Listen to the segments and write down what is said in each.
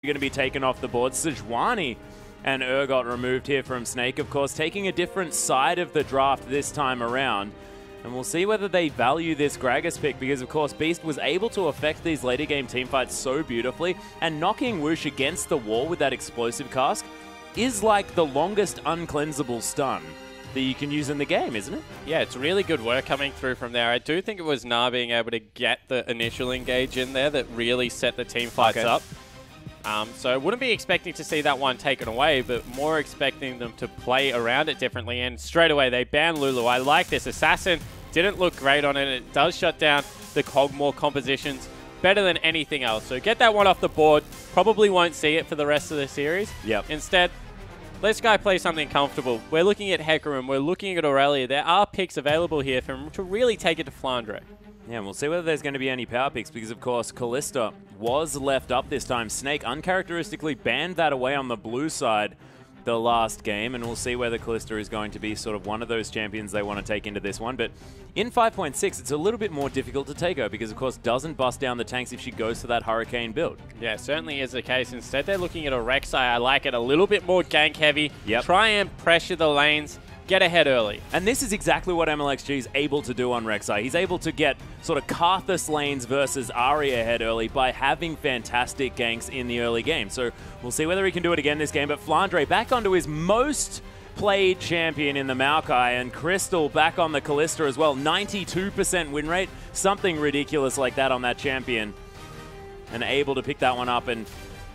going to be taken off the board. Sejuani and Urgot removed here from Snake, of course, taking a different side of the draft this time around. And we'll see whether they value this Gragas pick because, of course, Beast was able to affect these later game teamfights so beautifully. And knocking Whoosh against the wall with that explosive cask is like the longest uncleansable stun that you can use in the game, isn't it? Yeah, it's really good work coming through from there. I do think it was Na being able to get the initial engage in there that really set the team fights up. So I wouldn't be expecting to see that one taken away, but more expecting them to play around it differently. And straight away, they ban Lulu. I like this. Assassin didn't look great on it. It does shut down the Kog'Maw compositions better than anything else. So get that one off the board. Probably won't see it for the rest of the series. Yep. Instead, let's go play something comfortable. We're looking at Hecarim. We're looking at Aurelia. There are picks available here for him to really take it to Flandre. Yeah, and we'll see whether there's going to be any power picks because, of course, Kalista was left up this time. Snake uncharacteristically banned that away on the blue side the last game, and we'll see whether Kalista is going to be sort of one of those champions they want to take into this one. But in 5.6, it's a little bit more difficult to take her because, of course, doesn't bust down the tanks if she goes for that Hurricane build. Yeah, certainly is the case. Instead, they're looking at a Rek'Sai. I like it a little bit more gank heavy. Yep. Try and pressure the lanes. Get ahead early. And this is exactly what MLXG is able to do on Rek'Sai. He's able to get sort of Karthus lanes versus Ahri ahead early by having fantastic ganks in the early game. So we'll see whether he can do it again this game. But Flandre back onto his most played champion in the Maokai, and Crystal back on the Kalista as well. 92% win rate, something ridiculous like that on that champion. And able to pick that one up, and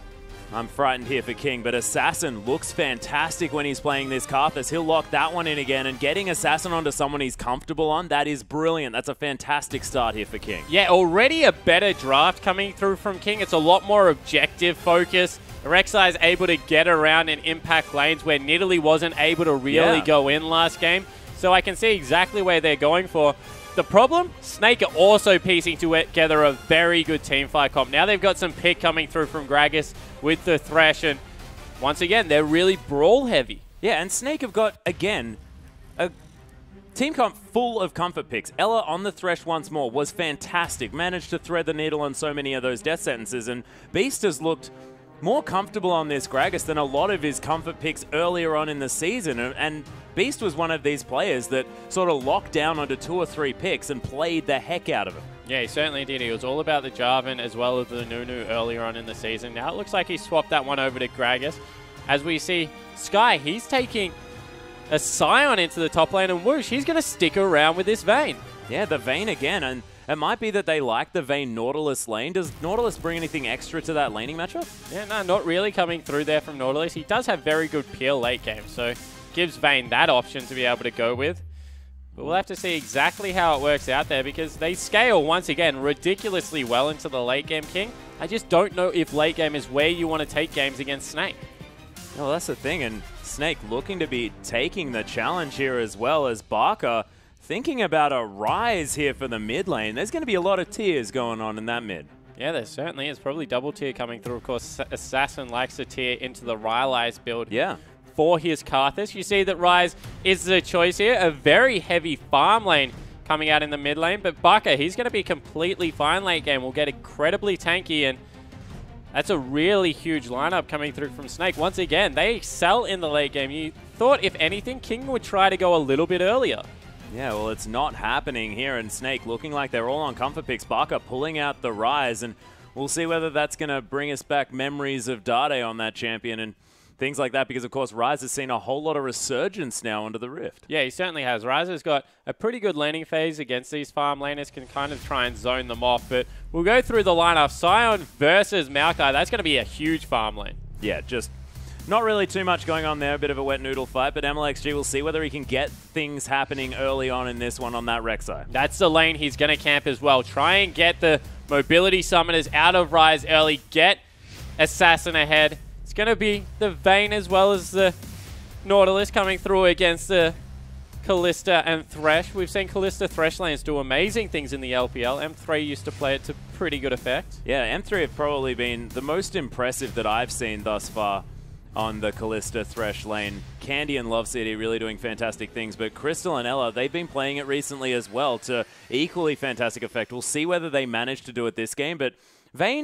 I'm frightened here for King, but Assassin looks fantastic when he's playing this Karthus. He'll lock that one in again, and getting Assassin onto someone he's comfortable on, that is brilliant. That's a fantastic start here for King. Yeah, already a better draft coming through from King. It's a lot more objective focus. Rek'Sai is able to get around and impact lanes where Nidalee wasn't able to really go in last game. So I can see exactly where they're going for. The problem, Snake are also piecing together a very good teamfight comp. Now they've got some pick coming through from Gragas with the Thresh, and once again, they're really brawl heavy. Yeah, and Snake have got, again, a team comp full of comfort picks. Ela on the Thresh once more was fantastic. Managed to thread the needle on so many of those death sentences, and Beast has looked more comfortable on this Gragas than a lot of his comfort picks earlier on in the season. And Beast was one of these players that sort of locked down onto 2 or 3 picks and played the heck out of it. Yeah, he certainly did. He was all about the Jarvan as well as the Nunu earlier on in the season. Now it looks like he swapped that one over to Gragas. As we see, Skye, he's taking a Sion into the top lane, and Whoosh, he's going to stick around with this Vayne. Yeah, the Vayne again, and it might be that they like the Vayne Nautilus lane. Does Nautilus bring anything extra to that laning matchup? Yeah, no, not really coming through there from Nautilus. He does have very good peel late game, so gives Vayne that option to be able to go with. But we'll have to see exactly how it works out there because they scale, once again, ridiculously well into the late game, King. I just don't know if late game is where you want to take games against Snake. Well, that's the thing, and Snake looking to be taking the challenge here as well as Barker thinking about a Ryze here for the mid lane. There's going to be a lot of tiers going on in that mid. Yeah, there certainly is. Probably double tier coming through. Of course, Assassin likes to tier into the Rylai's build. Yeah. For his Karthus. You see that Ryze is the choice here. A very heavy farm lane coming out in the mid lane. But Barker, he's going to be completely fine late game. Will get incredibly tanky, and that's a really huge lineup coming through from Snake. Once again, they excel in the late game. You thought, if anything, King would try to go a little bit earlier. Yeah, well, it's not happening here, and Snake looking like they're all on comfort picks. Barker pulling out the Ryze, and we'll see whether that's going to bring us back memories of Dade on that champion and things like that, because, of course, Ryze has seen a whole lot of resurgence now under the Rift. Yeah, he certainly has. Ryze has got a pretty good laning phase against these farm laners, can kind of try and zone them off, but we'll go through the lineup. Sion versus Maokai, that's going to be a huge farm lane. Yeah, just not really too much going on there, a bit of a wet noodle fight, but MLXG will see whether he can get things happening early on in this one on that Rek'Sai. That's the lane he's going to camp as well. Try and get the mobility summoners out of Ryze early, get Assassin ahead. It's going to be the Vayne as well as the Nautilus coming through against the Kalista and Thresh. We've seen Kalista Thresh lanes do amazing things in the LPL. M3 used to play it to pretty good effect. Yeah, M3 have probably been the most impressive that I've seen thus far on the Kalista Thresh lane. Candy and Love City really doing fantastic things, but Crystal and Ela, they've been playing it recently as well to equally fantastic effect. We'll see whether they manage to do it this game, but Vayne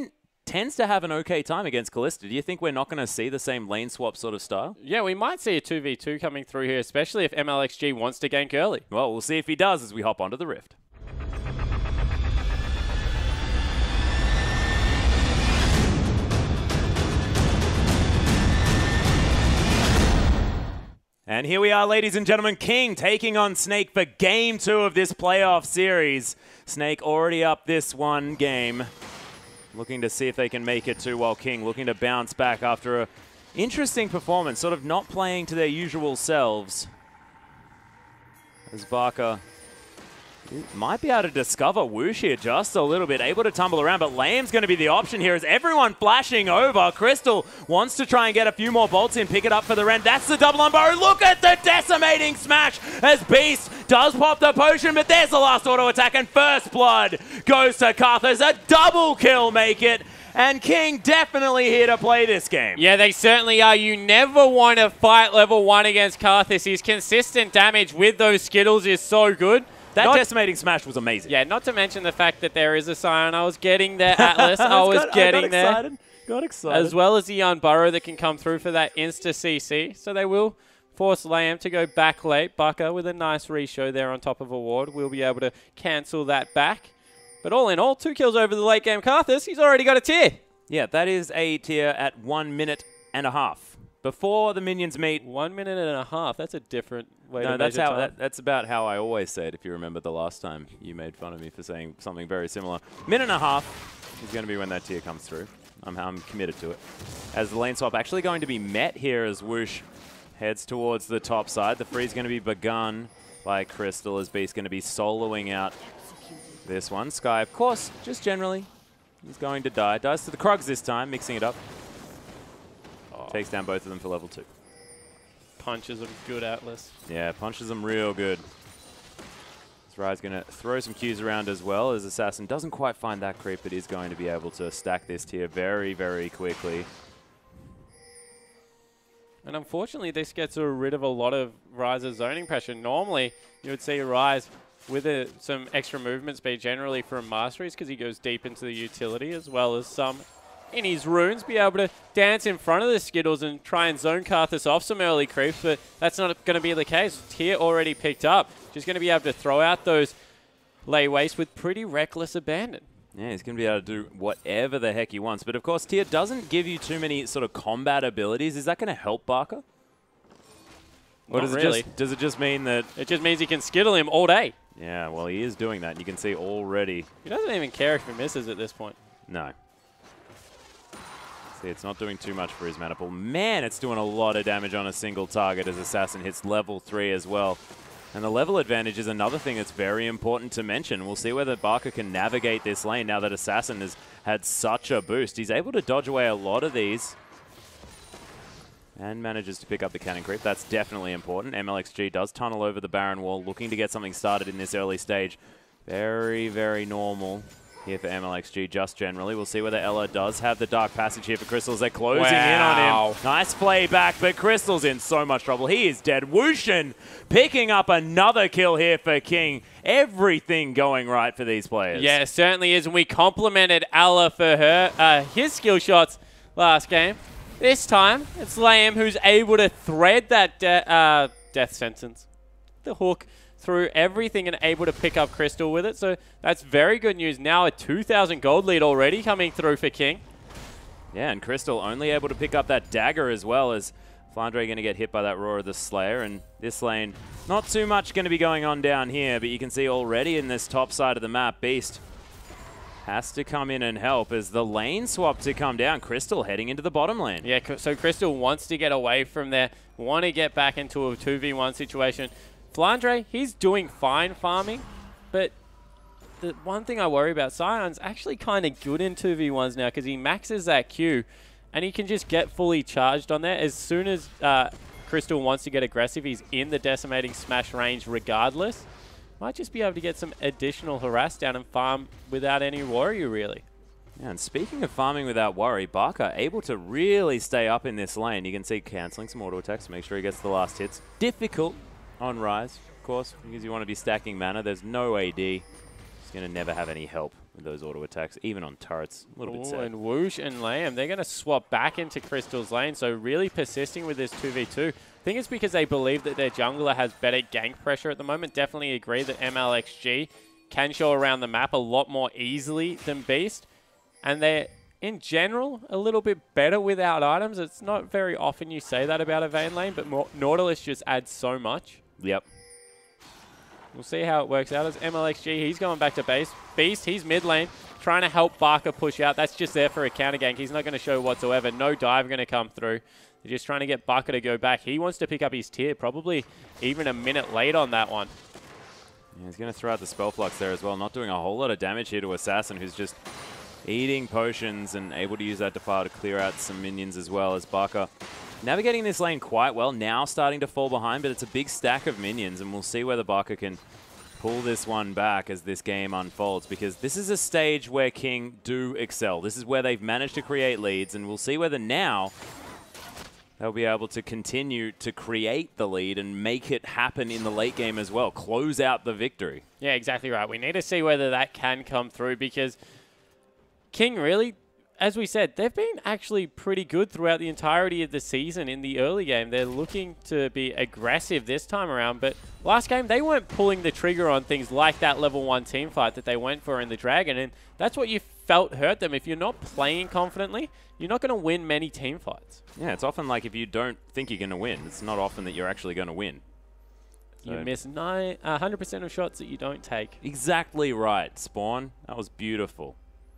tends to have an okay time against Kalista. Do you think we're not going to see the same lane swap sort of style? Yeah, we might see a 2v2 coming through here, especially if MLXG wants to gank early. Well, we'll see if he does as we hop onto the Rift. And here we are, ladies and gentlemen. King taking on Snake for Game 2 of this playoff series. Snake already up this one game. Looking to see if they can make it 2, while King looking to bounce back after a interesting performance. Sort of not playing to their usual selves. As Barca might be able to discover Whoosh here just a little bit. Able to tumble around, but Lame's going to be the option here as everyone flashing over. Crystal wants to try and get a few more bolts in, pick it up for the Ren. That's the double on Burrow. Look at the decimating smash as Beast does pop the potion, but there's the last auto attack, and First Blood goes to Karthus. A double kill make it. And King definitely here to play this game. Yeah, they certainly are. You never want to fight level 1 against Karthus. His consistent damage with those Skittles is so good. That decimating smash was amazing. Yeah, not to mention the fact that there is a Sion. I was getting there, Atlas. I was getting there. Got excited. As well as the Unburrow that can come through for that insta-CC. So they will force Lamb to go back late. Barca with a nice re-show there on top of a ward. We'll be able to cancel that back. But all in all, 2 kills over the late game Karthus. He's already got a tier. Yeah, that is a tier at 1 minute and a half. Before the minions meet. 1 minute and a half. That's a different way to that's measure time. that's about how I always say it, if you remember the last time you made fun of me for saying something very similar. Minute and a half is going to be when that tier comes through. I'm committed to it. As the lane swap actually going to be met here as Whoosh heads towards the top side. The free's going to be begun by Crystal as Beast going to be soloing out this one. Sky, of course, just generally, he's going to die. Dies to the Krugs this time, mixing it up. Takes down both of them for level 2. Punches him good, Atlas. Yeah, punches him real good. Ry's going to throw some Qs around as well, as Assassin doesn't quite find that creep, but is going to be able to stack this tier very, very quickly. And unfortunately, this gets rid of a lot of Ryze's zoning pressure. Normally, you would see Ryze with some extra movement speed, generally from Masteries, because he goes deep into the utility, as well as some in his runes, be able to dance in front of the Skittles and try and zone Karthus off some early creeps, but that's not going to be the case. Tier already picked up. Just going to be able to throw out those lay waste with pretty reckless abandon. Yeah, he's going to be able to do whatever the heck he wants. But of course, Tier doesn't give you too many sort of combat abilities. Is that going to help Barca? Or does it just mean that... It just means he can Skittle him all day. Yeah, well, he is doing that. You can see already. He doesn't even care if he misses at this point. No. See, it's not doing too much for his mana pool. Man, it's doing a lot of damage on a single target as Assassin hits level 3 as well. And the level advantage is another thing that's very important to mention. We'll see whether Barca can navigate this lane now that Assassin has had such a boost. He's able to dodge away a lot of these. And manages to pick up the cannon creep. That's definitely important. MLXG does tunnel over the Baron wall, looking to get something started in this early stage. Very, very normal here for MLXG, just generally. We'll see whether Ella does have the Dark Passage here for Crystals. They're closing in on him. Nice play back, but Crystal's in so much trouble. He is dead. Whooshin picking up another kill here for King. Everything going right for these players. Yeah, it certainly is. And we complimented Ella for his skill shots last game. This time, it's Lamb who's able to thread that death sentence, the hook, through everything and able to pick up Crystal with it. So that's very good news. Now a 2,000 gold lead already coming through for King. Yeah, and Crystal only able to pick up that dagger as well, as Flandre going to get hit by that Roar of the Slayer. And this lane, not too much going to be going on down here, but you can see already in this top side of the map, Beast has to come in and help as the lane swap to come down. Crystal heading into the bottom lane. Yeah, so Crystal wants to get away from there, want to get back into a 2v1 situation. Flandre, he's doing fine farming, but the one thing I worry about, Sion's actually kind of good in 2v1s now because he maxes that Q and he can just get fully charged on there. As soon as Crystal wants to get aggressive, he's in the decimating smash range regardless. Might just be able to get some additional harass down and farm without any worry, really. Yeah, and speaking of farming without worry, Barca able to really stay up in this lane. You can see cancelling some auto attacks to make sure he gets the last hits. Difficult on Ryze, of course, because you want to be stacking mana. There's no AD. He's going to never have any help with those auto attacks, even on turrets. A little bit sad. And Whoosh and Lamb, they're going to swap back into Crystal's lane, so really persisting with this 2v2. I think it's because they believe that their jungler has better gank pressure at the moment. Definitely agree that MLXG can show around the map a lot more easily than Beast. And they're, in general, a little bit better without items. It's not very often you say that about a Vayne lane, but Nautilus just adds so much. Yep. We'll see how it works out. As MLXG, he's going back to base. Beast, he's mid lane, trying to help Barker push out. That's just there for a counter gank. He's not going to show whatsoever. No dive going to come through. They're just trying to get Barker to go back. He wants to pick up his tier, probably even a minute late on that one. Yeah, he's going to throw out the Spell Flux there as well. Not doing a whole lot of damage here to Assassin, who's just eating potions and able to use that Defile to clear out some minions as well, as Barker navigating this lane quite well. Now starting to fall behind, but it's a big stack of minions, and we'll see whether Barker can pull this one back as this game unfolds, because this is a stage where King do excel. This is where they've managed to create leads, and we'll see whether now they'll be able to continue to create the lead and make it happen in the late game as well. Close out the victory. Yeah, exactly right. We need to see whether that can come through, because King really, as we said, they've been actually pretty good throughout the entirety of the season in the early game. They're looking to be aggressive this time around, but last game they weren't pulling the trigger on things like that level 1 team fight that they went for in the Dragon, and that's what you felt hurt them. If you're not playing confidently, you're not going to win many team fights. Yeah, it's often like if you don't think you're going to win, it's not often that you're actually going to win. You miss 100% of shots that you don't take. Exactly right, Spawn. That was beautiful.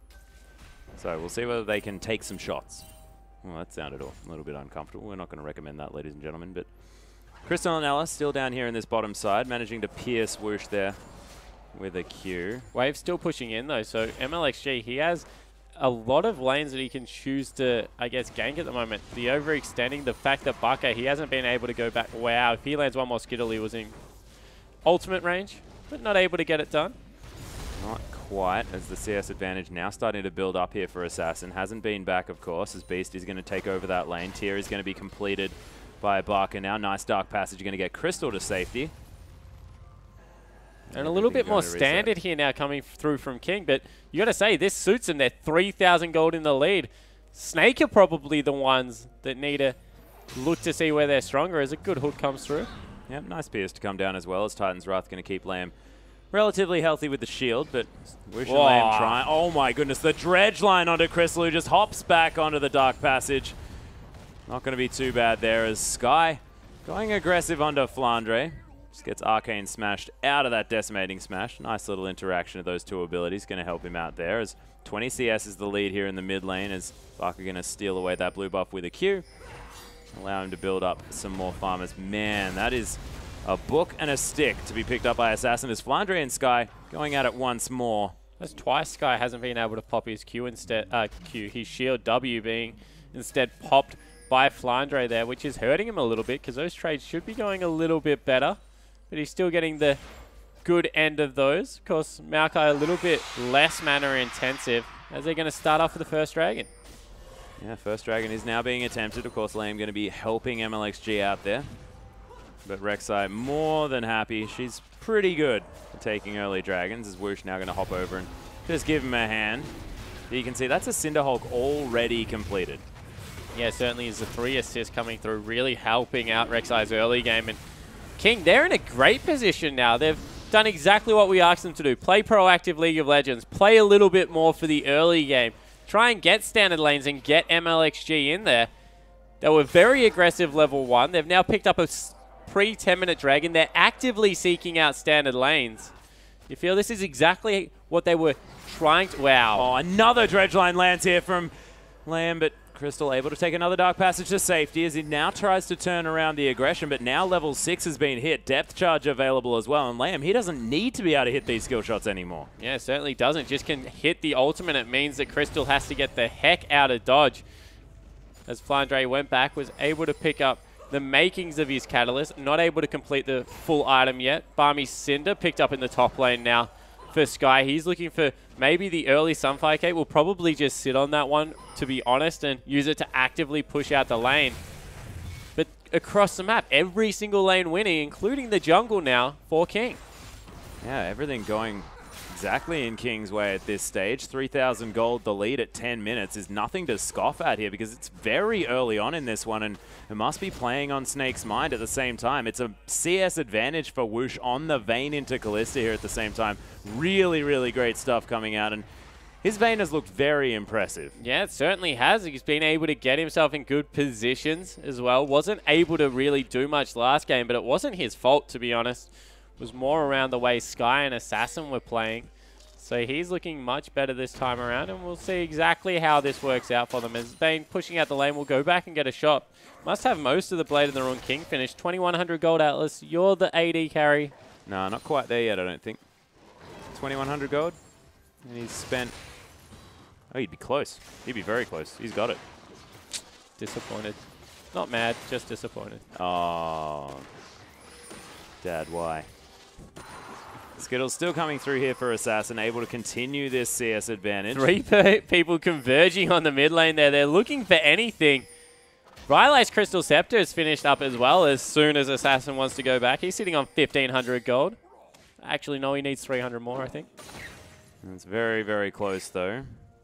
So we'll see whether they can take some shots. Well, that sounded a little bit uncomfortable. We're not going to recommend that, ladies and gentlemen. But Crystal and Ella still down here in this bottom side, managing to pierce Whoosh there with a Q. Wave still pushing in, though. So MLXG, he has a lot of lanes that he can choose to, I guess, gank at the moment. The overextending, the fact that Barker, he hasn't been able to go back. Wow, if he lands one more Skittle, he was in ultimate range, but not able to get it done. Not quite, as the CS advantage now starting to build up here for Assassin. Hasn't been back, of course, as Beast is going to take over that lane. Tier is going to be completed by Barker now. Nice Dark Passage, going to get Crystal to safety. And a little bit more standard here now coming through from King, but you got to say, this suits them. They're 3,000 gold in the lead. Snake are probably the ones that need to look to see where they're stronger as a good hook comes through. Yep, nice pierce to come down as well, as Titan's Wrath going to keep Lamb relatively healthy with the shield, but Whoosh and Lamb trying. Oh my goodness, the dredge line onto Crystal, who just hops back onto the Dark Passage. Not going to be too bad there, as Sky going aggressive onto Flandre. Just gets Arcane smashed out of that Decimating Smash. Nice little interaction of those two abilities. Going to help him out there, as 20 CS is the lead here in the mid lane, as Barker going to steal away that blue buff with a Q. Allow him to build up some more farmers. Man, that is a book and a stick to be picked up by Assassin, as Flandre and Sky going at it once more. That's twice Sky hasn't been able to pop his Q instead. His shield W being instead popped by Flandre there, which is hurting him a little bit, because those trades should be going a little bit better. But he's still getting the good end of those. Of course, Maokai a little bit less mana intensive, as they're going to start off with the first dragon. Yeah, first dragon is now being attempted. Of course, Lamb going to be helping MLXG out there. But Rek'Sai more than happy. She's pretty good at taking early dragons, as Whoosh now going to hop over and just give him a hand. You can see that's a Cinderhulk already completed. Yeah, certainly is the 3 assists coming through, really helping out Rek'Sai's early game. And King, they're in a great position now. They've done exactly what we asked them to do. Play proactive League of Legends. Play a little bit more for the early game. Try and get standard lanes and get MLXG in there. They were very aggressive level 1. They've now picked up a pre-10-minute dragon. They're actively seeking out standard lanes. You feel this is exactly what they were trying to... Wow. Oh, another dredge line lands here from Lamb, but Crystal able to take another Dark Passage to safety as he now tries to turn around the aggression, but now level 6 has been hit. Depth charge available as well, and Lamb, he doesn't need to be able to hit these skill shots anymore. Yeah, certainly doesn't. Just can hit the ultimate. It means that Crystal has to get the heck out of dodge. As Flandre went back, was able to pick up the makings of his Catalyst, not able to complete the full item yet. Barmy Cinder picked up in the top lane now for Sky. He's looking for maybe the early Sunfire Cape. Will probably just sit on that one, to be honest, and use it to actively push out the lane. But across the map, every single lane winning, including the jungle now for King. Yeah, everything going exactly in King's way at this stage. 3,000 gold, the lead at 10 minutes is nothing to scoff at here because it's very early on in this one, and it must be playing on Snake's mind at the same time. It's a CS advantage for Whoosh on the Vayne into Kalista here at the same time. Really, really great stuff coming out, and his Vayne has looked very impressive. Yeah, it certainly has. He's been able to get himself in good positions as well. Wasn't able to really do much last game, but it wasn't his fault, to be honest. It was more around the way Skye and Assassin were playing. So he's looking much better this time around, and we'll see exactly how this works out for them. As Vayne pushing out the lane will go back and get a shot. Must have most of the Blade of the Ruin King finished. 2,100 gold, Atlas. You're the AD carry. No, not quite there yet, I don't think. 2,100 gold. And he's spent... Oh, he'd be close. He'd be very close. He's got it. Disappointed. Not mad, just disappointed. Oh. Dad, why? Skittles still coming through here for Assassin, able to continue this CS advantage. 3 people converging on the mid lane there. They're looking for anything. Rylai's Crystal Scepter is finished up as well as soon as Assassin wants to go back. He's sitting on 1,500 gold. Actually, no, he needs 300 more, I think. It's very, very close, though.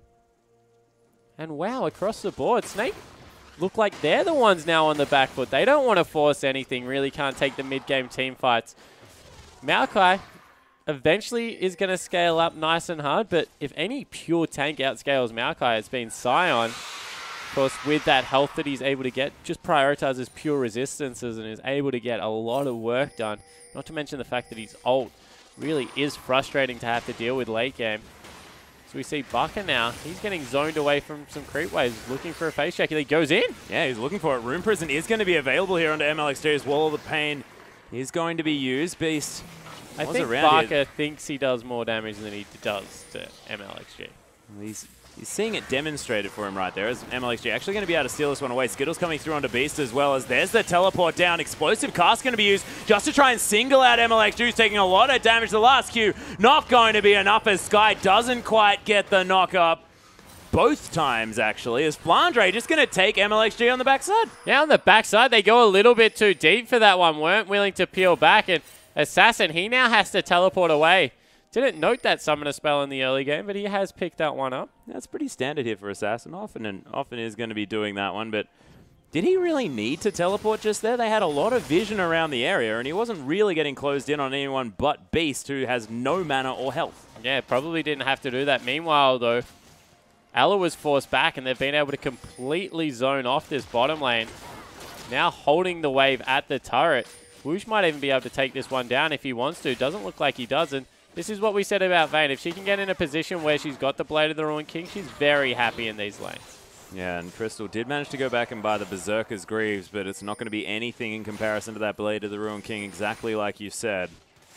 And wow, across the board, Snake look like they're the ones now on the back foot. They don't want to force anything, really can't take the mid-game team fights. Maokai eventually is going to scale up nice and hard, but if any pure tank outscales Maokai, it's been Sion. Of course, with that health that he's able to get, just prioritizes pure resistances and is able to get a lot of work done. Not to mention the fact that his ult really is frustrating to have to deal with late game. So we see Baka now. He's getting zoned away from some creep waves, looking for a face check. He goes in. Yeah, he's looking for it. Rune Prison is going to be available here under MLXG. Wall of the Pain is going to be used. Beast. I think Baka thinks he does more damage than he does to MLXG. He's seeing it demonstrated for him right there as MLXG actually going to be able to steal this one away. Skittles coming through onto Beast as well as there's the teleport down. Explosive cast going to be used just to try and single out MLXG, who's taking a lot of damage. The last Q not going to be enough as Skye doesn't quite get the knock up. Both times, actually, as Flandre just going to take MLXG on the backside. Yeah, on the backside, they go a little bit too deep for that one. Weren't willing to peel back, and Assassin, he now has to teleport away. Didn't note that summoner spell in the early game, but he has picked that one up. That's pretty standard here for Assassin. Often is going to be doing that one, but did he really need to teleport just there? They had a lot of vision around the area, and he wasn't really getting closed in on anyone but Beast, who has no mana or health. Yeah, probably didn't have to do that. Meanwhile, though, Ella was forced back, and they've been able to completely zone off this bottom lane. Now holding the wave at the turret. Whoosh might even be able to take this one down if he wants to. Doesn't look like he doesn't. This is what we said about Vayne. If she can get in a position where she's got the Blade of the Ruin King, she's very happy in these lanes. Yeah, and Crystal did manage to go back and buy the Berserker's Greaves, but it's not going to be anything in comparison to that Blade of the Ruin King, exactly like you said.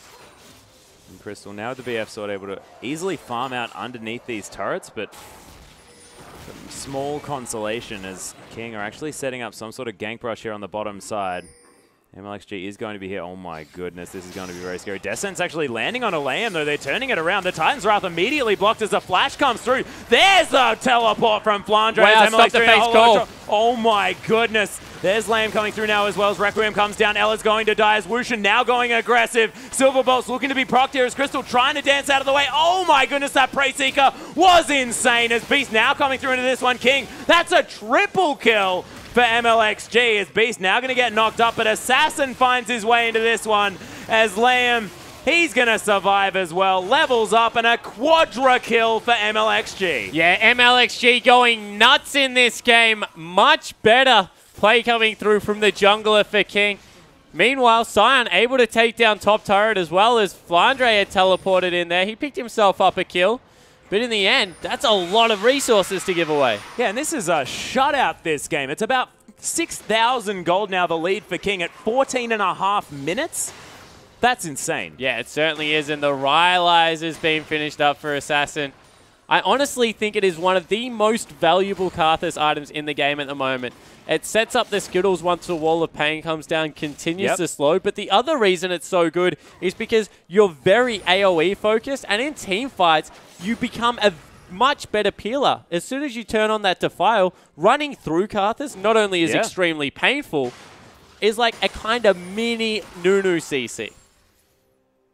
And Crystal now with the BF Sword able to easily farm out underneath these turrets, but some small consolation as King are actually setting up some sort of gank brush here on the bottom side. MLXG is going to be here. Oh my goodness, this is going to be very scary. Descent's actually landing on a Lamb, though. They're turning it around. The Titan's Wrath immediately blocked as the flash comes through. There's the teleport from Flandre. Wow, stop the face call. Oh my goodness. There's Lamb coming through now as well as Requiem comes down. Ella's going to die as Wushin now going aggressive. Silverbolt's looking to be procced here as Crystal trying to dance out of the way. Oh my goodness, that Prey Seeker was insane as Beast now coming through into this one. King, that's a triple kill for MLXG as Beast now going to get knocked up, but Assassin finds his way into this one as Lamb, he's going to survive as well. Levels up and a quadra kill for MLXG. Yeah, MLXG going nuts in this game. Much better play coming through from the jungler for King. Meanwhile, Sion able to take down top turret as well as Flandre had teleported in there. He picked himself up a kill. But in the end, that's a lot of resources to give away. Yeah, and this is a shutout this game. It's about 6,000 gold now, the lead for King at 14.5 minutes. That's insane. Yeah, it certainly is. And the Rylai's has been finished up for Assassin. I honestly think it is one of the most valuable Karthus items in the game at the moment. It sets up the Skittles once the Wall of Pain comes down, continues to slow. But the other reason it's so good is because you're very AoE focused, and in team fights, you become a much better peeler. As soon as you turn on that Defile, running through Karthus not only is extremely painful, is like a kind of mini Nunu CC.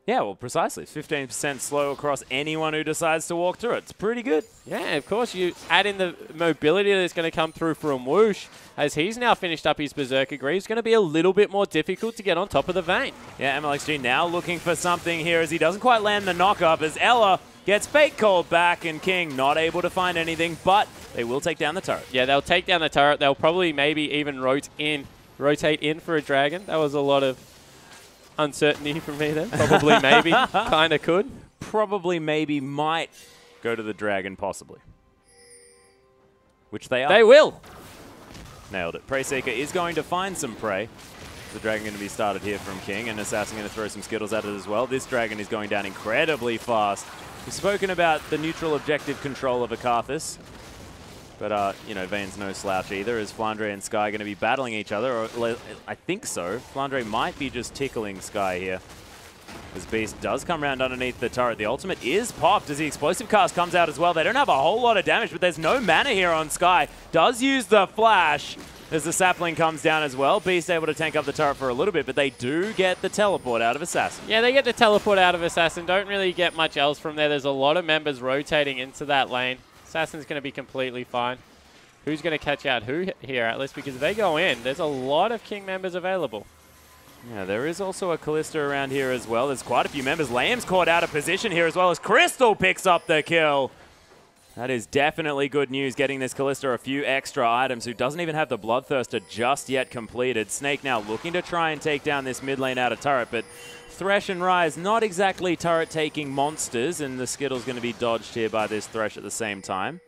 Yeah, well, precisely. 15% slow across anyone who decides to walk through it. It's pretty good. Yeah, of course. You add in the mobility that's going to come through from Whoosh, as he's now finished up his Berserker Greaves. It's going to be a little bit more difficult to get on top of the Vayne. Yeah, MLXG now looking for something here as he doesn't quite land the knock-up as Ela gets fake called back and King not able to find anything, but they will take down the turret. Yeah, they'll take down the turret. They'll probably maybe even rotate in for a dragon. That was a lot of uncertainty from me then. Probably, maybe, kind of could. Probably, maybe, might go to the dragon, possibly. Which they are. They will. Nailed it. Prey Seeker is going to find some prey. The dragon going to be started here from King, and Assassin going to throw some Skittles at it as well. This dragon is going down incredibly fast. We've spoken about the neutral objective control of Akarthus. But, you know, Vayne's no slouch either. Is Flandre and Sky going to be battling each other? Or I think so. Flandre might be just tickling Sky here. As Beast does come around underneath the turret. The ultimate is popped as the explosive cast comes out as well. They don't have a whole lot of damage, but there's no mana here on Sky. Does use the flash as the sapling comes down as well. Beast able to tank up the turret for a little bit, but they do get the teleport out of Assassin. Yeah, they get the teleport out of Assassin. Don't really get much else from there. There's a lot of members rotating into that lane. Assassin's going to be completely fine. Who's going to catch out who here, Atlas? Because if they go in, there's a lot of King members available. Yeah, there is also a Kalista around here as well. There's quite a few members. Lamb's caught out of position here as well as Crystal picks up the kill. That is definitely good news, getting this Kalista a few extra items, who doesn't even have the Bloodthirster just yet completed. Snake now looking to try and take down this mid lane out of turret, but Thresh and Ryze not exactly turret-taking monsters, and the Skittle's going to be dodged here by this Thresh at the same time.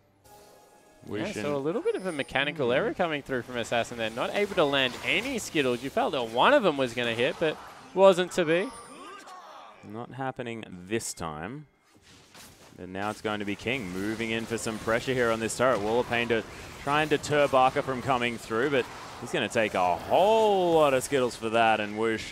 Yeah, so a little bit of a mechanical error coming through from Assassin there. Not able to land any Skittles. You felt that one of them was going to hit, but wasn't to be. Not happening this time. And now it's going to be King moving in for some pressure here on this turret. Wall of Pain to try and deter Barker from coming through, but he's going to take a whole lot of Skittles for that, and Whoosh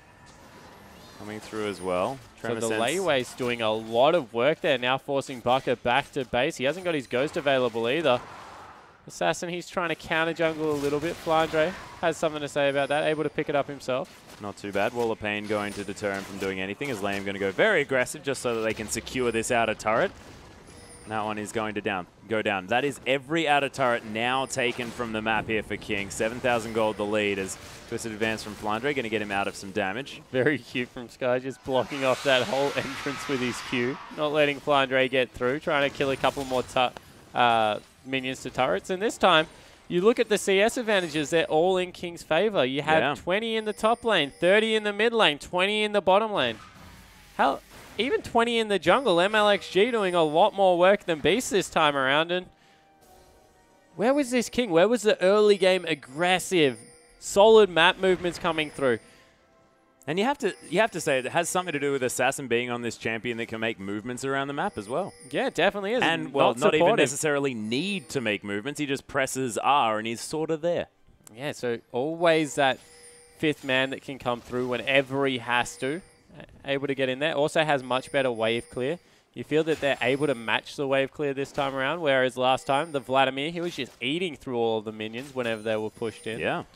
coming through as well. So the Layway's doing a lot of work there, now forcing Barker back to base. He hasn't got his Ghost available either. Assassin, he's trying to counter jungle a little bit. Flandre has something to say about that, able to pick it up himself. Not too bad. Wall of Pain going to deter him from doing anything, as Lame going to go very aggressive just so that they can secure this outer turret. And that one is going to go down. That is every outer turret now taken from the map here for King. 7,000 gold the lead as Twisted Advance from Flandre, going to get him out of some damage. Very cute from Sky, just blocking off that whole entrance with his Q. Not letting Flandre get through, trying to kill a couple more minions to turrets. And this time, you look at the CS advantages, they're all in King's favor. You have 20 in the top lane, 30 in the mid lane, 20 in the bottom lane. Hell, even 20 in the jungle. MLXG doing a lot more work than Beast this time around. And where was this King? Where was the early game aggressive, solid map movements coming through? And you have to say it has something to do with Assassin being on this champion that can make movements around the map as well. Yeah, it definitely is. And, well, not even necessarily need to make movements. He just presses R and he's sort of there. Yeah, so always that fifth man that can come through whenever he has to. Able to get in there. Also has much better wave clear. You feel that they're able to match the wave clear this time around, whereas last time, the Vladimir, he was just eating through all of the minions whenever they were pushed in. Yeah.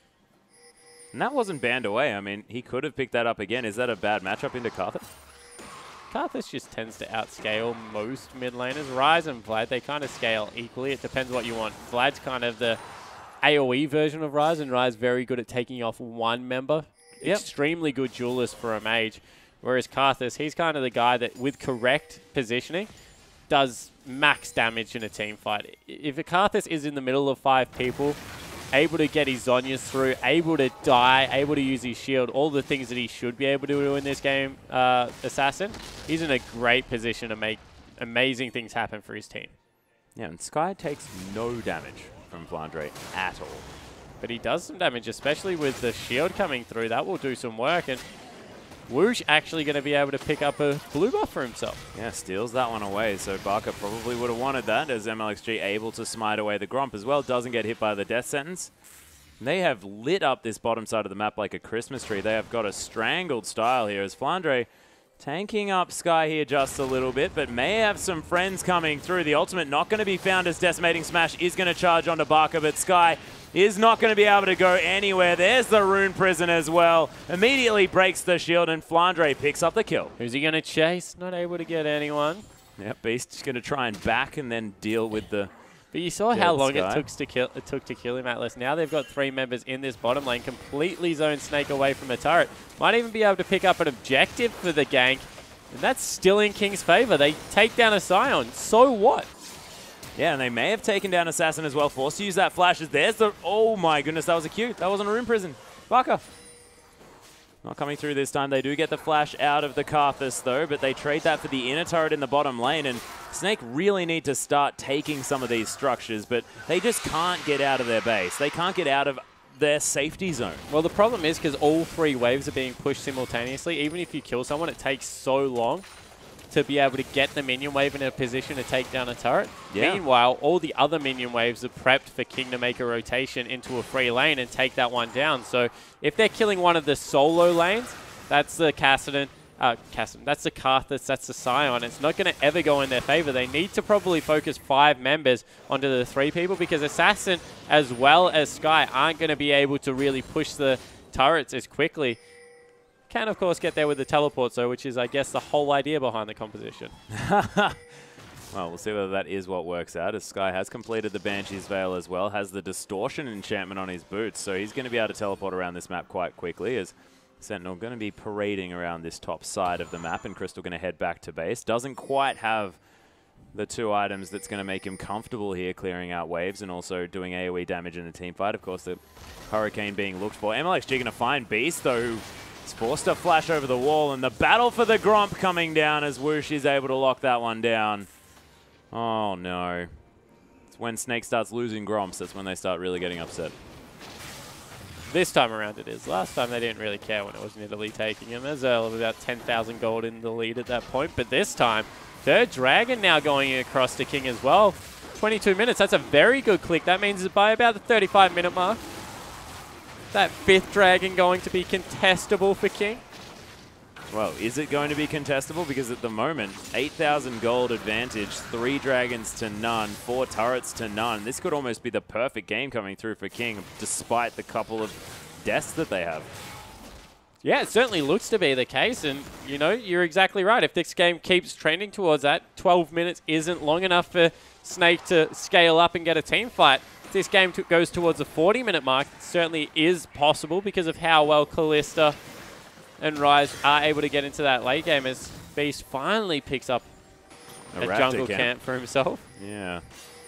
And that wasn't banned away. I mean, he could have picked that up again. Is that a bad matchup into Karthus? Karthus just tends to outscale most mid laners. Ryze and Vlad, they kind of scale equally. It depends what you want. Vlad's kind of the AoE version of Ryze, and Ryze very good at taking off one member. Yep. Extremely good duelist for a mage. Whereas Karthus, he's kind of the guy that, with correct positioning, does max damage in a team fight. If a Karthus is in the middle of 5 people, able to get his Zhonyas through, able to die, able to use his shield, all the things that he should be able to do in this game, Assassin, he's in a great position to make amazing things happen for his team. Yeah, and Sky takes no damage from Flandre at all. But he does some damage, especially with the shield coming through. That will do some work. And Whoosh actually going to be able to pick up a blue buff for himself. Yeah, steals that one away. So Barker probably would have wanted that, as MLXG able to smite away the Gromp as well. Doesn't get hit by the death sentence. They have lit up this bottom side of the map like a Christmas tree. They have got a strangled style here, as Flandre tanking up Sky here just a little bit, but may have some friends coming through. The ultimate not going to be found, as Decimating Smash is going to charge onto Barker, but Sky is not going to be able to go anywhere. There's the Rune Prison as well. Immediately breaks the shield, and Flandre picks up the kill. Who's he going to chase? Not able to get anyone. Yep, Beast is going to try and back and then deal with the... But you saw how long it took to kill him, Atlas. Now they've got 3 members in this bottom lane, completely zone Snake away from a turret. Might even be able to pick up an objective for the gank. And that's still in King's favor. They take down a Sion. So what? Yeah, and they may have taken down Assassin as well. Forced to use that flash. There's the... Oh my goodness, that was a Q. That wasn't a Rune Prison. Baka. Not coming through this time. They do get the flash out of the Karthus, though, but they trade that for the inner turret in the bottom lane, and Snake really need to start taking some of these structures, but they just can't get out of their base. They can't get out of their safety zone. Well, the problem is because all 3 waves are being pushed simultaneously. Even if you kill someone, it takes so long to be able to get the minion wave in a position to take down a turret. Yeah. Meanwhile, all the other minion waves are prepped for King to make a rotation into a free lane and take that one down. So if they're killing one of the solo lanes, that's the that's the Karthus, that's the Sion. It's not going to ever go in their favor. They need to probably focus 5 members onto the 3 people, because Assassin as well as Skye aren't going to be able to really push the turrets as quickly. Can, of course, get there with the teleport, though, which is, I guess, the whole idea behind the composition. Well, we'll see whether that is what works out, as Skye has completed the Banshee's Veil as well, has the Distortion enchantment on his boots, so he's going to be able to teleport around this map quite quickly, as Sentinel going to be parading around this top side of the map, and Crystal going to head back to base. Doesn't quite have the 2 items that's going to make him comfortable here, clearing out waves and also doing AoE damage in the team fight. Of course, the Hurricane being looked for. MLXG going to find Beast, though, who is forced to flash over the wall, and the battle for the Gromp coming down as Whoosh is able to lock that one down. Oh, no. It's when Snake starts losing Gromps, that's when they start really getting upset. This time around it is. Last time they didn't really care when it was Nidalee taking him. There's about 10,000 gold in the lead at that point. But this time, 3rd Dragon now going across to King as well. 22 minutes, that's a very good click. That means by about the 35-minute mark, that 5th Dragon going to be contestable for King. Well, is it going to be contestable? Because at the moment, 8,000 gold advantage, 3 dragons to none, 4 turrets to none. This could almost be the perfect game coming through for King, despite the couple of deaths that they have. Yeah, it certainly looks to be the case, and, you know, you're exactly right. If this game keeps trending towards that, 12 minutes isn't long enough for Snake to scale up and get a team fight. If this game goes towards the 40-minute mark, it certainly is possible because of how well Kalista and Ryze are able to get into that late game, as Beast finally picks up a jungle camp for himself. Yeah.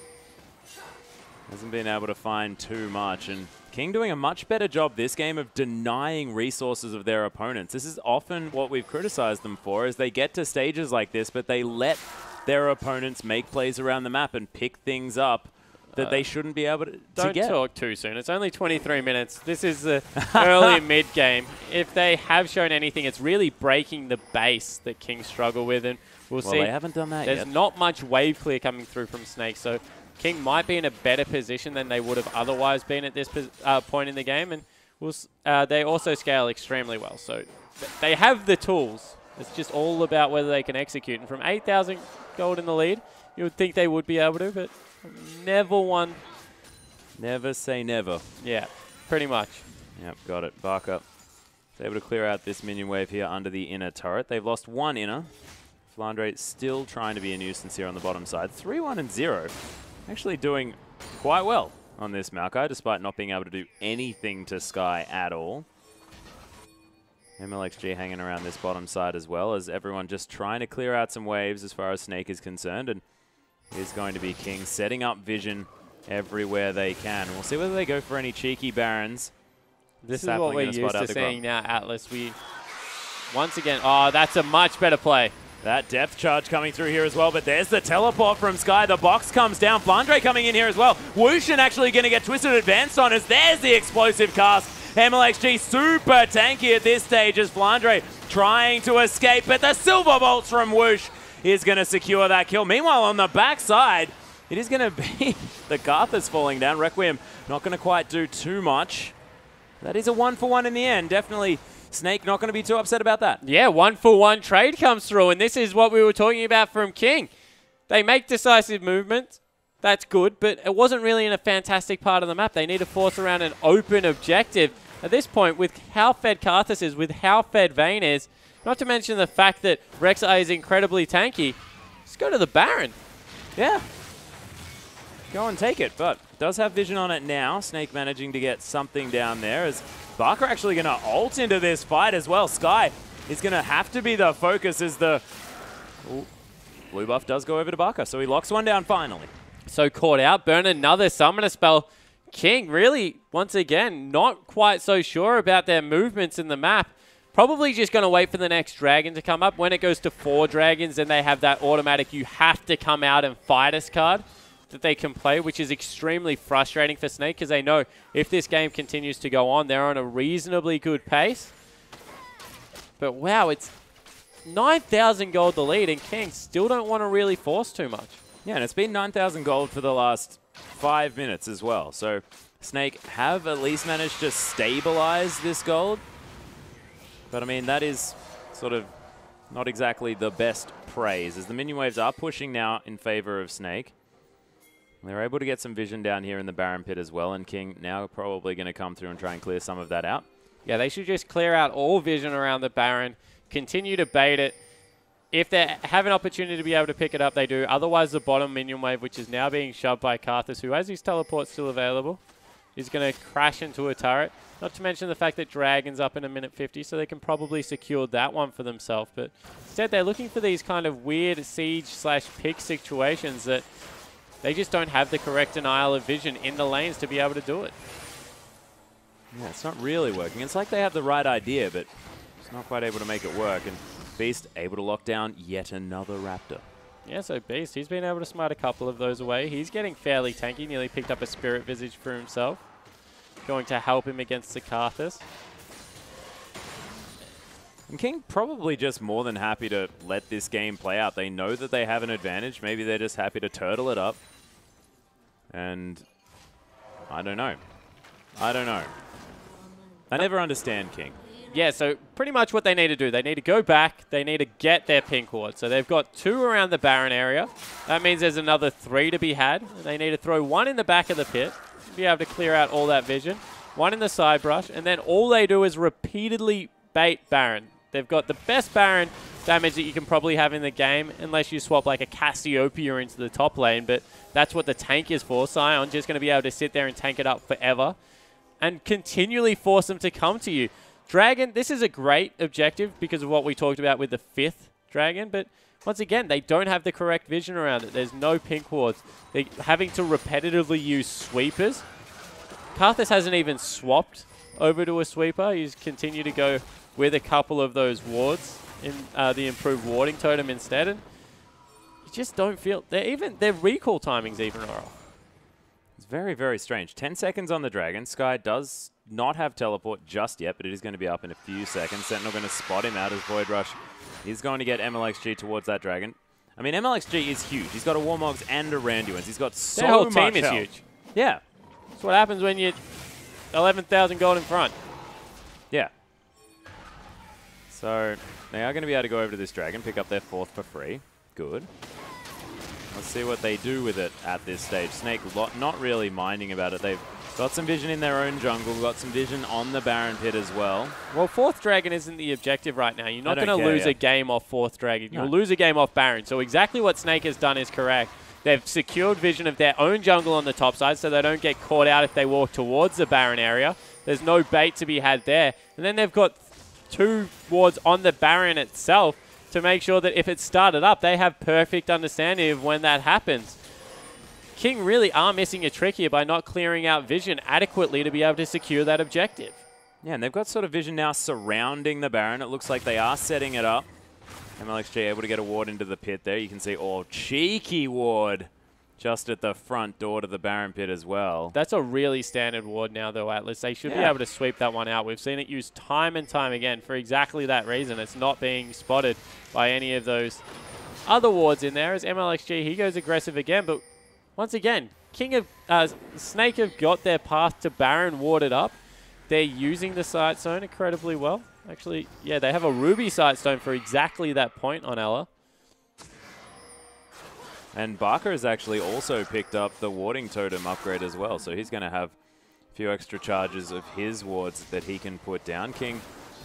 Hasn't been able to find too much, and King doing a much better job this game of denying resources of their opponents. This is often what we've criticized them for, is they get to stages like this, but they let their opponents make plays around the map and pick things up that they shouldn't be able to get. Don't talk too soon. It's only 23 minutes. This is the early mid-game. If they have shown anything, it's really breaking the base that King struggle with, and we'll see. They haven't done that yet. There's not much wave clear coming through from Snake, so King might be in a better position than they would have otherwise been at this point in the game, and they also scale extremely well. So they have the tools. It's just all about whether they can execute. And from 8,000 gold in the lead, you would think they would be able to, but never won. Never say never. Yeah, pretty much. Yep, got it. Barker is able to clear out this minion wave here under the inner turret. They've lost 1 inner. Flandre still trying to be a nuisance here on the bottom side. 3-1-0. Actually doing quite well on this Maokai, despite not being able to do anything to Skye at all. MLXG hanging around this bottom side as well, as everyone just trying to clear out some waves as far as Snake is concerned. And here's going to be King setting up vision everywhere they can. We'll see whether they go for any cheeky Barons. This is what we're used to seeing now, Atlas. Once again, oh, that's a much better play. That depth charge coming through here as well, but there's the teleport from Skye. The box comes down. Flandre coming in here as well. Wushin actually going to get twisted advanced on us. There's the explosive cast. MLXG super tanky at this stage as Flandre trying to escape, but the silver bolts from Whoosh is going to secure that kill. Meanwhile, on the backside, it is going to be the Karthus falling down. Requiem not going to quite do too much. That is a 1-for-1 in the end. Definitely Snake not going to be too upset about that. Yeah, 1-for-1 trade comes through, and this is what we were talking about from King. They make decisive movements. That's good, but it wasn't really in a fantastic part of the map. They need to force around an open objective. At this point, with how fed Karthus is, with how fed Vayne is, not to mention the fact that Rek'Sai is incredibly tanky, just go to the Baron. Yeah. Go and take it, but does have vision on it now. Snake managing to get something down there as Barker actually going to ult into this fight as well. Sky is going to have to be the focus as the... Ooh, blue buff does go over to Barker, so he locks one down finally. So caught out, burn another summoner spell. King really, once again, not quite so sure about their movements in the map. Probably just going to wait for the next dragon to come up. When it goes to 4 dragons, then they have that automatic you have to come out and fight us card that they can play, which is extremely frustrating for Snake because they know if this game continues to go on, they're on a reasonably good pace. But wow, it's 9,000 gold the lead, and King still don't want to really force too much. Yeah, and it's been 9,000 gold for the last 5 minutes as well. So Snake have at least managed to stabilize this gold. But I mean, that is sort of not exactly the best praise, as the minion waves are pushing now in favor of Snake. They're able to get some vision down here in the Baron pit as well, and King now probably going to come through and try and clear some of that out. Yeah, they should just clear out all vision around the Baron, continue to bait it. If they have an opportunity to be able to pick it up, they do. Otherwise, the bottom minion wave, which is now being shoved by Karthus, who has his teleport still available, is going to crash into a turret. Not to mention the fact that Dragon's up in a minute 50, so they can probably secure that one for themselves. But instead, they're looking for these kind of weird siege/pick situations that they just don't have the correct denial of vision in the lanes to be able to do it. Yeah, it's not really working. It's like they have the right idea, but it's not quite able to make it work. And Beast able to lock down yet another Raptor. Yeah, so Beast, he's been able to smite a couple of those away. He's getting fairly tanky, nearly picked up a Spirit Visage for himself. Going to help him against the Karthus. And King probably just more than happy to let this game play out. They know that they have an advantage. Maybe they're just happy to turtle it up. And I don't know. I don't know. I never understand King. Yeah, so pretty much what they need to do, they need to go back, they need to get their pink ward. So they've got 2 around the Baron area. That means there's another 3 to be had. They need to throw 1 in the back of the pit, be able to clear out all that vision. 1 in the side brush, and then all they do is repeatedly bait Baron. They've got the best Baron damage that you can probably have in the game, unless you swap like a Cassiopeia into the top lane, but that's what the tank is for. Sion just going to be able to sit there and tank it up forever and continually force them to come to you. Dragon, this is a great objective because of what we talked about with the 5th Dragon, but once again, they don't have the correct vision around it. There's no pink wards. They're having to repetitively use sweepers. Karthus hasn't even swapped over to a sweeper. He's continued to go with a couple of those wards in the improved warding totem instead, and you just don't feel... Their recall timings even are off. It's very, very strange. 10 seconds on the Dragon. Sky does not have teleport just yet, but it is going to be up in a few seconds. Sentinel going to spot him out as Void Rush is going to get MLXG towards that Dragon. I mean, MLXG is huge. He's got a Warmogs and a Randuin's. He's got so much help. Their whole team is huge. Yeah. That's what happens when you're 11,000 gold in front. Yeah. So they are going to be able to go over to this Dragon, pick up their 4th for free. Good. Let's see what they do with it at this stage. Snake not really minding about it. They've got some vision in their own jungle, got some vision on the Baron pit as well. Well, 4th Dragon isn't the objective right now. You're not going to lose a game off 4th Dragon. You'll lose a game off Baron. So exactly what Snake has done is correct. They've secured vision of their own jungle on the top side so they don't get caught out if they walk towards the Baron area. There's no bait to be had there. And then they've got 2 wards on the Baron itself to make sure that if it's started up, they have perfect understanding of when that happens. King really are missing a trick here by not clearing out vision adequately to be able to secure that objective. Yeah, and they've got sort of vision now surrounding the Baron. It looks like they are setting it up. MLXG able to get a ward into the pit there. You can see, oh, cheeky ward just at the front door to the Baron pit as well. That's a really standard ward now, though, Atlas. They should be able to sweep that one out. We've seen it used time and time again for exactly that reason. It's not being spotted by any of those other wards in there. As MLXG, he goes aggressive again, but once again, Snake have got their path to Baron warded up. They're using the Sight Stone incredibly well. Actually, yeah, they have a Ruby Sight Stone for exactly that point on Ela. And Barker has actually also picked up the warding totem upgrade as well, so he's going to have a few extra charges of his wards that he can put down. King,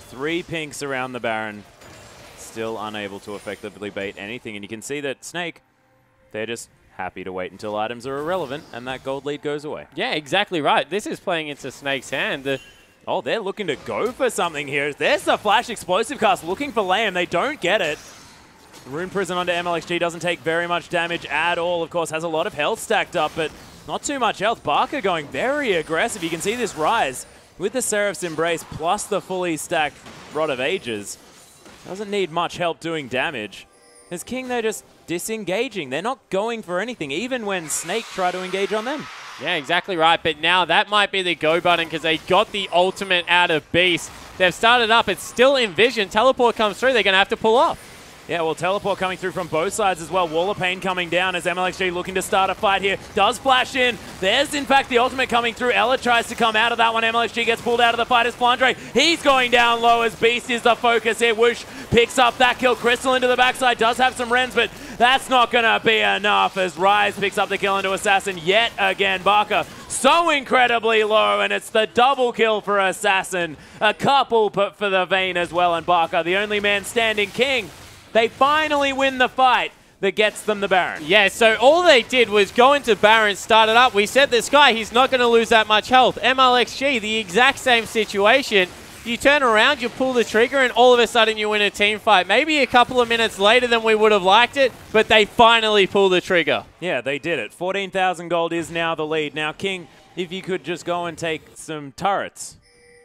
3 pinks around the Baron, still unable to effectively bait anything. And you can see that Snake, they're just happy to wait until items are irrelevant and that gold lead goes away. Yeah, exactly right. This is playing into Snake's hand. Oh, they're looking to go for something here. There's the Flash Explosive Cast looking for Lamb. They don't get it. Rune Prison onto MLXG doesn't take very much damage at all. Of course, has a lot of health stacked up, but not too much health. Barker going very aggressive. You can see this rise with the Seraph's Embrace plus the fully stacked Rod of Ages. Doesn't need much help doing damage. As King, they're just disengaging. They're not going for anything, even when Snake try to engage on them. Yeah, exactly right. But now that might be the go button because they got the ultimate out of Beast. They've started up. It's still in vision. Teleport comes through. They're going to have to pull off. Yeah, well, teleport coming through from both sides as well. Wall of Pain coming down as MLXG looking to start a fight here. Does flash in. There's, in fact, the ultimate coming through. Ela tries to come out of that one. MLXG gets pulled out of the fight as Flandre. He's going down low as Beast is the focus here. Whoosh picks up that kill. Crystal into the backside. Does have some Rens, but that's not going to be enough as Rise picks up the kill into Assassin yet again. Barker so incredibly low, and it's the double kill for Assassin. A couple but for the Vayne as well, and Barker, the only man standing. King, they finally win the fight that gets them the Baron. Yeah, so all they did was go into Baron, start it up. We said this guy, he's not going to lose that much health. MLXG, the exact same situation. You turn around, you pull the trigger, and all of a sudden you win a team fight. Maybe a couple of minutes later than we would have liked it, but they finally pull the trigger. Yeah, they did it. 14,000 gold is now the lead. Now, King, if you could just go and take some turrets.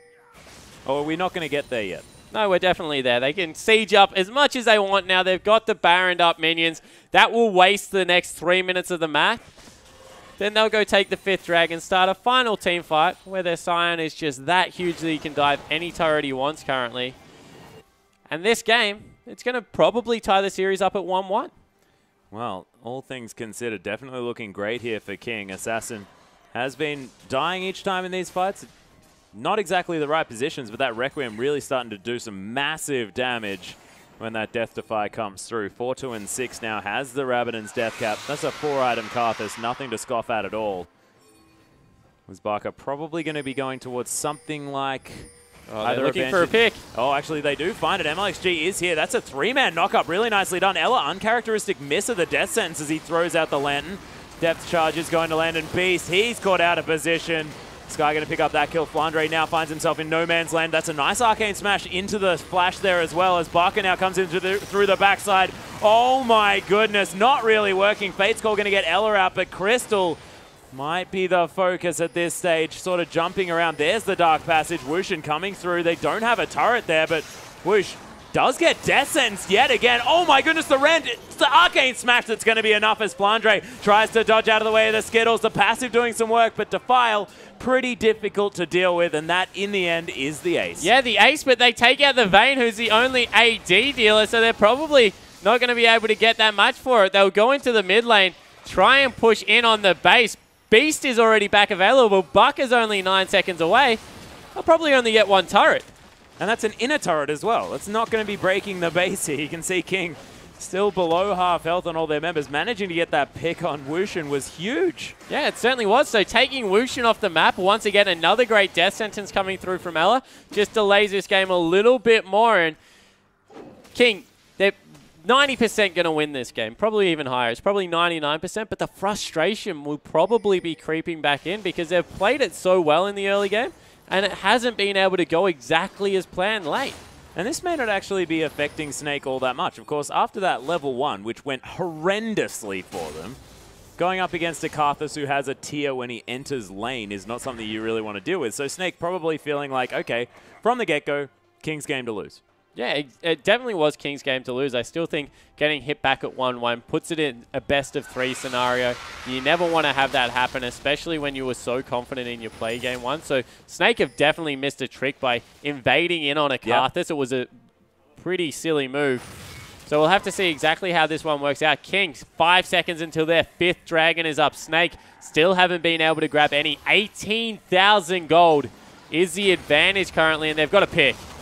Or are we not going to get there yet? No, we're definitely there. They can siege up as much as they want now. They've got the Baroned up minions. That will waste the next 3 minutes of the map. Then they'll go take the 5th Dragon, start a final team fight where their Scion is just that huge that he can dive any turret he wants currently. And this game, it's going to probably tie the series up at 1-1. Well, all things considered, definitely looking great here for King. Assassin has been dying each time in these fights. Not exactly the right positions, but that Requiem really starting to do some massive damage when that Death Defy comes through. 4-2 and 6 now has the Rabadon's Death Cap. That's a 4-item Karthus, nothing to scoff at all. Was Barker probably going to be going towards something like... they're looking for a pick. Oh, actually, they do find it. MLXG is here. That's a 3-man knockup. Really nicely done. Ela, uncharacteristic miss of the Death Sentence as he throws out the Lantern. Depth charge is going to land, and Beast, he's caught out of position. Sky going to pick up that kill. Flandre now finds himself in no man's land. That's a nice arcane smash into the flash there as well as Barker now comes into through the backside. Oh my goodness, not really working. Fate's Call going to get Ela out, but Crystal might be the focus at this stage, sort of jumping around. There's the Dark Passage. Wushin coming through. They don't have a turret there, but Whoosh does get Death Sentence yet again. Oh my goodness, the Rend. It's the Arcane Smash that's going to be enough as Flandre tries to dodge out of the way of the Skittles. The passive doing some work, but Defile pretty difficult to deal with, and that in the end is the ace. Yeah, the ace, but they take out the Vayne, who's the only AD dealer, so they're probably not going to be able to get that much for it. They'll go into the mid lane, try and push in on the base. Beast is already back available. Buck is only 9 seconds away. They'll probably only get 1 turret. And that's an inner turret as well. It's not going to be breaking the base here. You can see King still below half health on all their members. Managing to get that pick on Wushin was huge. Yeah, it certainly was. So taking Wushin off the map, once again, another great Death Sentence coming through from Ela. Just delays this game a little bit more. And King, they're 90% going to win this game. Probably even higher. It's probably 99%. But the frustration will probably be creeping back in because they've played it so well in the early game. And it hasn't been able to go exactly as planned late. And this may not actually be affecting Snake all that much. Of course, after that level 1, which went horrendously for them, going up against a Karthus who has a tier when he enters lane is not something you really want to deal with. So Snake probably feeling like, okay, from the get-go, King's game to lose. Yeah, it definitely was King's game to lose. I still think getting hit back at 1-1 puts it in a best-of-3 scenario. You never want to have that happen, especially when you were so confident in your play game 1. So Snake have definitely missed a trick by invading in on a Karthus. Yep. It was a pretty silly move. So we'll have to see exactly how this one works out. Kings, 5 seconds until their 5th Dragon is up. Snake still haven't been able to grab any. 18,000 gold is the advantage currently, and they've got a pick.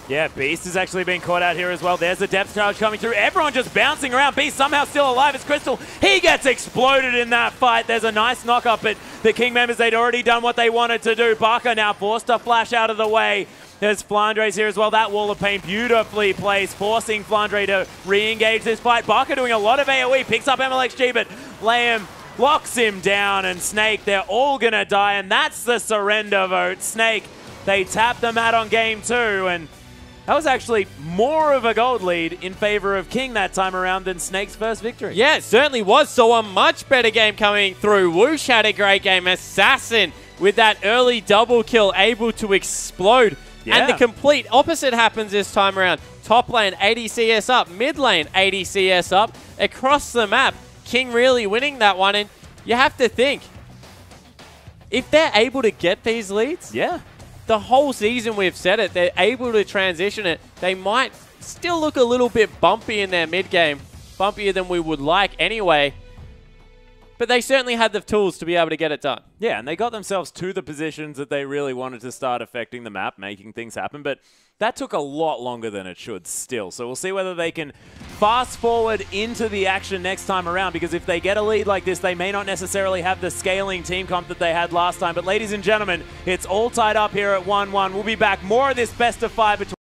Yeah, Beast has actually been caught out here as well. There's the depth charge coming through. Everyone just bouncing around. Beast somehow still alive. It's Crystal. He gets exploded in that fight. There's a nice knock-up, but the King members, they'd already done what they wanted to do. Barker now forced to flash out of the way. There's Flandres here as well. That Wall of Pain beautifully placed, forcing Flandre to re-engage this fight. Barker doing a lot of AoE, picks up MLXG, but Liam locks him down, and Snake, they're all going to die, and that's the surrender vote. Snake, they tap the mat on game 2, and that was actually more of a gold lead in favor of King that time around than Snake's first victory. Yeah, it certainly was. So a much better game coming through. Whoosh had a great game. Assassin with that early double kill, able to explode. Yeah. And the complete opposite happens this time around. Top lane, 80 CS up. Mid lane, 80 CS up. Across the map, King really winning that one. And you have to think, if they're able to get these leads, Yeah. the whole season we've said it, they're able to transition it. They might still look a little bit bumpy in their mid game, bumpier than we would like anyway. But they certainly had the tools to be able to get it done. Yeah, and they got themselves to the positions that they really wanted to start affecting the map, making things happen. But that took a lot longer than it should still. So we'll see whether they can fast forward into the action next time around, because if they get a lead like this, they may not necessarily have the scaling team comp that they had last time. But ladies and gentlemen, it's all tied up here at 1-1. We'll be back. More of this best of 5 between